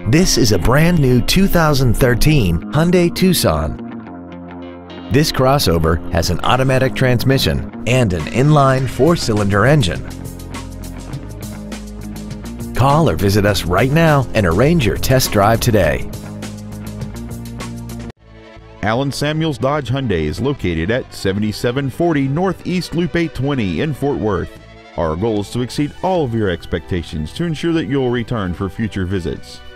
This is a brand new 2013 Hyundai Tucson. This crossover has an automatic transmission and an inline 4-cylinder engine. Call or visit us right now and arrange your test drive today. Allen Samuels Dodge Hyundai is located at 7740 Northeast Loop 820 in Fort Worth. Our goal is to exceed all of your expectations to ensure that you'll return for future visits.